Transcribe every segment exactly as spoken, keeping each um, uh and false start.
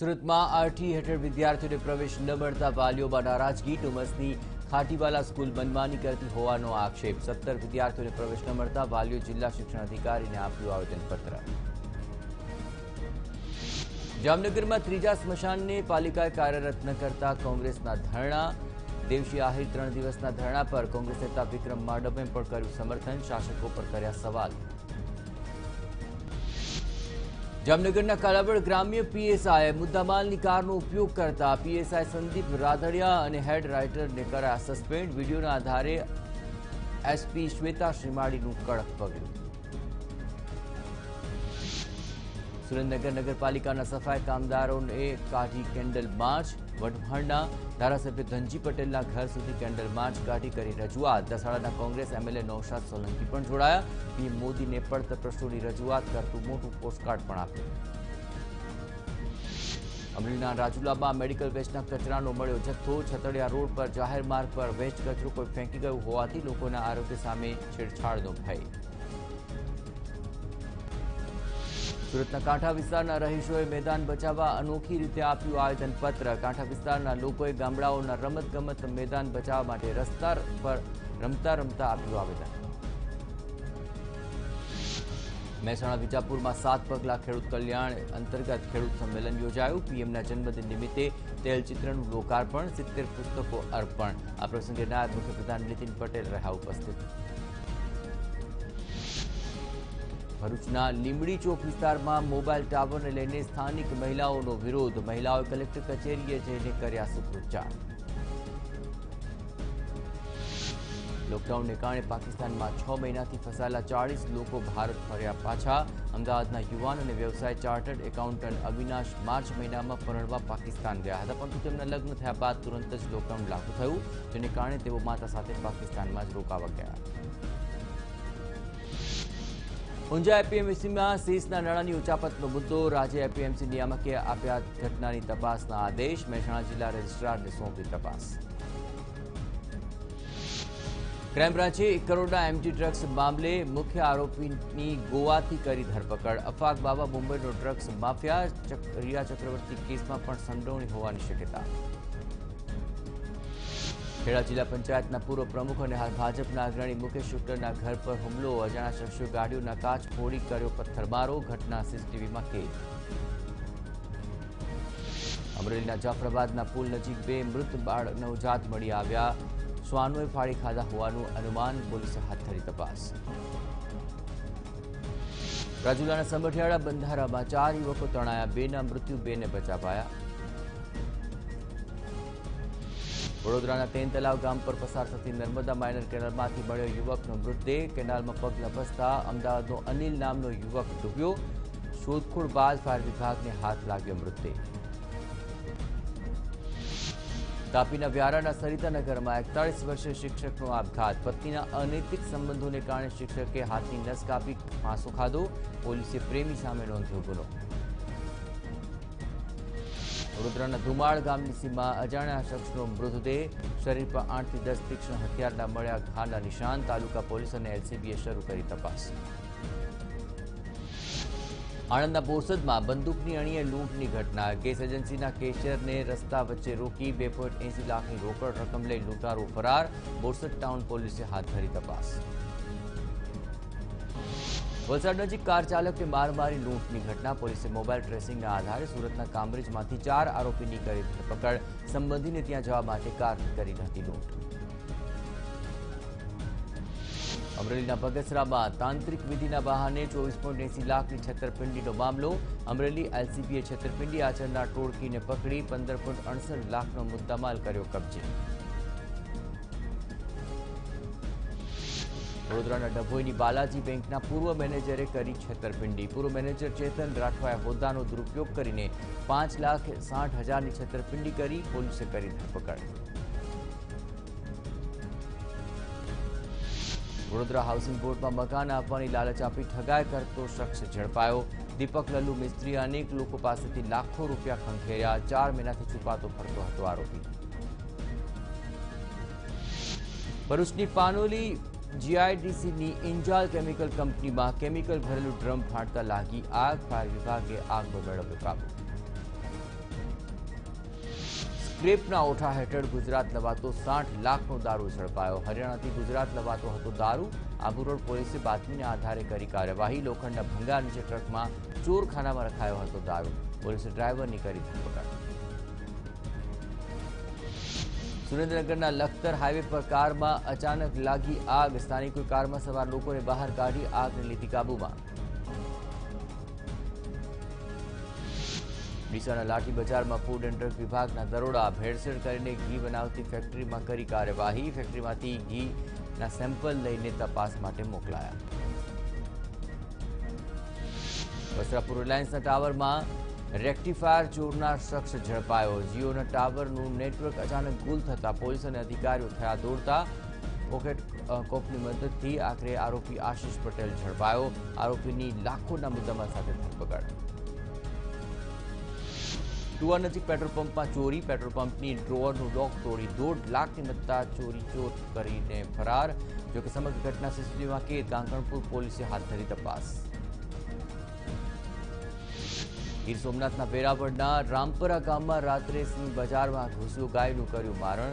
સુરતમાં આરટી હેઠળ વિદ્યાર્થીઓને પ્રવેશ ન મળતા વાલીઓમાં નારાજગી. ડુમસની ખાટીવાલા સ્કૂલ મનમાની કરતી હોવાનો આક્ષેપ. સત્તર વિદ્યાર્થીઓને પ્રવેશ ન મળતા વાલીઓ જિલ્લા શિક્ષણ અધિકારીને આપ્યું આવેદનપત્ર. જામનગરમાં ત્રીજા સ્મશાનને પાલિકાએ કાર્યરત ન કરતા કોંગ્રેસના ધરણા. દેવશી આહિર ત્રણ દિવસના ધરણા પર કોંગ્રેસ નેતા વિક્રમ માડમે પણ કર્યું સમર્થન. શાસકો પર કર્યા સવાલ. જામનગરના કાલાવડ ગ્રામ્ય પીએસઆઈએ મુદ્દામાલની કારનો ઉપયોગ કરતા પીએસઆઈ સંદીપ રાધડિયા અને હેડ રાઇટરને કરાયા સસ્પેન્ડ. વિડીયોના આધારે એસપી શ્વેતા શ્રીમાળીનું કડક પગલું. સુરેન્દ્રનગર નગરપાલિકાના સફાઈ કામદારોને કાઢી કેન્ડલ માર્ચ. વઢવાણના ધારાસભ્ય ધનજી પટેલના ઘર સુધી કેન્ડલ માર્ચ કાઢી કરી રજૂઆત. દસાડાના કોંગ્રેસ એમએલએ નૌશાદ સોલંકી પણ જોડાયા. પીએમ મોદીને પડતર પ્રશ્નોની રજૂઆત કરતું મોટું પોસ્ટકાર્ડ પણ આપ્યું. અમરેલીના રાજુલામાં મેડિકલ વેસ્ટના કચરાનો મળ્યો જથ્થો. છતડિયા રોડ પર જાહેર માર્ગ પર વેસ્ટ કચરો કોઈ ફેંકી ગયું હોવાથી લોકોના આરોગ્ય સામે છેડછાડનો ભય. સુરતના કાંઠા વિસ્તારના રહીશોએ મેદાન બચાવવા અનોખી રીતે આપ્યું આવેદનપત્ર. કાંઠા વિસ્તારના લોકોએ ગામડાઓના રમતગમત મેદાન બચાવવા માટે રસ્તા પર રમતા રમતા આપ્યું આવેદન. મહેસાણા વિજાપુરમાં સાત પગલા ખેડૂત કલ્યાણ અંતર્ગત ખેડૂત સંમેલન યોજાયું. પીએમના જન્મદિન નિમિત્તે તેલચિત્રનું લોકાર્પણ, સિત્તેર પુસ્તકો અર્પણ. આ પ્રસંગે નાયબ મુખ્યપ્રધાન નીતિન પટેલ રહ્યા ઉપસ્થિત. ભરૂચના લીંબડી ચોક વિસ્તારમાં મોબાઈલ ટાવરને લઈને સ્થાનિક મહિલાઓનો વિરોધ. મહિલાઓએ કલેક્ટર કચેરીએ જઈને કર્યા સૂત્રોચ્ચાર. લોકડાઉનને કારણે પાકિસ્તાનમાં છ મહિનાથી ફસાયેલા ચાળીસ લોકો ભારત ફર્યા પાછા. અમદાવાદના યુવાન અને વ્યવસાય ચાર્ટર્ડ એકાઉન્ટન્ટ અવિનાશ માર્ચ મહિનામાં પરણવા પાકિસ્તાન ગયા હતા, પરંતુ તેમના લગ્ન થયા બાદ તુરંત જ લોકડાઉન લાગુ થયું, જેને કારણે તેઓ માતા સાથે પાકિસ્તાનમાં જ રોકાવા ગયા. ઊંઝા એપીએમસીમાં સીસના નાણાંની ઉચાપતનો મુદ્દો. રાજ્ય એપીએમસી નિયામકે આપ્યા ઘટનાની તપાસના આદેશ. મહેસાણા જિલ્લા રજિસ્ટ્રારને સોંપી તપાસ. ક્રાઇમ બ્રાન્ચે એક કરોડના એમજી ડ્રગ્સ મામલે મુખ્ય આરોપીની ગોવાથી કરી ધરપકડ. અફાક બાબા મુંબઈનો ડ્રગ્સ માફિયા. રિયા ચક્રવર્તી કેસમાં પણ સંડોવણી હોવાની શક્યતા. ખેડા જિલ્લા પંચાયતના પૂર્વ પ્રમુખ અને હાલ ભાજપના અગ્રણી મુકેશ શુક્લના ઘર પર હુમલો. અજાણ્યા શખ્સોએ ગાડીઓના કાચ ફોડી કર્યો પથ્થરમારો. ઘટના સીસીટીવીમાં કેદ. અમરેલીના જાફરાબાદના પુલ નજીક બે મૃત બાળ નવજાત મળી આવ્યા. શ્વાનોએ ફાડી ખાધા હોવાનું અનુમાન. પોલીસે હાથ ધરી તપાસ. રાજુલાના સંબઠિયાળા બંધારામાં ચાર યુવકો તણાયા. બેના મૃત્યુ, બેને બચાવાયા. વડોદરાના તેન તલાવ ગામ પર પસાર થતી નર્મદા માઇનર કેનાલમાંથી મળ્યો યુવકનો મૃતદેહ. કેનાલમાં પગ લપસતા અમદાવાદનો અનિલ નામનો યુવક ડૂબ્યો. શોધખોળ બાદ ફાયર વિભાગને હાથ લાગ્યો મૃતદેહ. તાપીના વ્યારાના સરિતાનગરમાં એકતાળીસ વર્ષીય શિક્ષકનો આપઘાત. પત્નીના અનૈતિક સંબંધોને કારણે શિક્ષકે હાથની નસ કાપી ફાંસો ખાધો. પોલીસે પ્રેમી સામે નોંધ્યો ગુનો. વડોદરાના ધુમાળ ગામની સીમમાં અજાણ્યા શખ્સનો મૃતદેહ. શરીર પર આઠથી દસ તીક્ષ્ણ હથિયારના મળ્યા ઘાના નિશાન. તાલુકા પોલીસ અને એલસીબીએ શરૂ કરી તપાસ. આણંદના બોરસદમાં બંદૂકની અણીએ લૂંટની ઘટના. ગેસ એજન્સીના કેશિયરને રસ્તા વચ્ચે રોકી બે પોઈન્ટ એસી લાખની રોકડ રકમ લઈ લૂંટારો ફરાર. બોરસદ ટાઉન પોલીસે હાથ ધરી તપાસ. વલસાડ નજીક કાર ચાલકને માર મારી લૂંટની ઘટના. પોલીસે મોબાઈલ ટ્રેસિંગના આધારે સુરતના કામરેજમાંથી ચાર આરોપીની કરી ધરપકડ. સંબંધીને ત્યાં જવા માટે કાર કરી હતી લૂંટ. અમરેલીના બગસરામાં તાંત્રિક વિધિના બહાને ચોવીસ પોઈન્ટ એસી લાખની છેતરપિંડીનો મામલો. અમરેલી એલસીબીએ છેતરપિંડી આચરનાર ટોળકીને પકડી પંદર પોઈન્ટ અડસઠ લાખનો મુદ્દામાલ કર્યો કબજે. વડોદરાના ડભોઈની બાલાજી બેંકના પૂર્વ મેનેજરે કરી છેતરપિંડી. પૂર્વ મેનેજર ચેતન રાઠવાએ હોદ્દાનો દુરુપયોગ કરીને પાંચ લાખ સાઠ હજારની છેતરપિંડી કરી. પોલીસે કરી ધરપકડ. વડોદરા હાઉસિંગ બોર્ડમાં મકાન આપવાની લાલચ આપી ઠગાઈ કરતો શખ્સ ઝડપાયો. દીપક લલ્લુ મિસ્ત્રીએ અનેક લોકો પાસેથી લાખો રૂપિયા ખંખેર્યા. ચાર મહિનાથી છુપાતો ફરતો હતો આરોપી. ભરૂચની પાનોલી જીઆઈડીસીની ઇન્જાલ કેમિકલ કંપનીમાં કેમિકલ ભરેલું ડ્રમ ફાટતા લાગી આગ. ફાયર વિભાગે આગનો મેળવ્યો કાબુ. ક્રેપના ઓઠા હેઠળ ગુજરાત લવાતો સાઠ લાખનો દારૂ ઝડપાયો। હરિયાણાથી ગુજરાત લવાતો હતો દારૂ। આબુ રોડ પોલીસે બાતમીના આધારે કરી કાર્યવાહી। લોખંડના ભંગાર નીચે ટ્રકમાં ચોરખાનામાં રખાયો હતો દારૂ। પોલીસે ડ્રાઈવરની કરી ધરપકડ। સુરેન્દ્રનગરના લખતર હાઈવે પર કારમાં અચાનક લાગી આગ। સ્થાનિકોએ કારમાં સવાર લોકોને બહાર કાઢી આગને લીધી કાબૂમાં। ડીસાના લાઠી બજારમાં ફૂડ એન્ડ ડ્રગ વિભાગના દરોડા। ભેળસેળ કરીને ઘી બનાવતી ફેક્ટરીમાં કરી કાર્યવાહી। ફેક્ટરીમાંથી ઘીના સેમ્પલ લઈને તપાસ માટે મોકલાયા। વસ્ત્રાપુર રિલાયન્સના ટાવરમાં રેક્ટિફાયર ચોરનાર શખ્સ ઝડપાયો। જીઓના ટાવરનું નેટવર્ક અચાનક ગુલ થતા પોલીસ અને અધિકારીઓ થયા દોડતા। પોકેટ કોપની મદદથી આખરે આરોપી આશિષ પટેલ ઝડપાયો। આરોપીની લાખોના મુદ્દામાલ સાથે ધરપકડ। ટુવા નજીક પેટ્રોલ પંપમાં ચોરી। પેટ્રોલ પંપની ડ્રોઅરનું લોક તોડી દોઢ લાખની મત્તા ચોરી ચોર કરીને ફરાર। જોકે સમગ્ર ઘટના સીસીટીવીમાં કેદ। કાંકણપુર પોલીસે હાથ ધરી તપાસ। ગીર સોમનાથના વેરાવળના રામપરા ગામમાં રાત્રે સિંહ બજારમાં ઘૂસ્યો। ગાયનું કર્યું મારણ।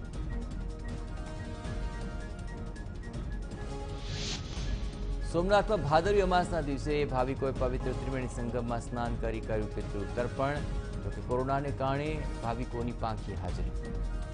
સોમનાથમાં ભાદરવી અમાસના દિવસે ભાવિકોએ પવિત્ર ત્રિવેણી સંગમમાં સ્નાન કરી કર્યું પિતૃ તર્પણ। જોકે કોરોનાને કારણે ભાવિકોની પાંખી હાજરી।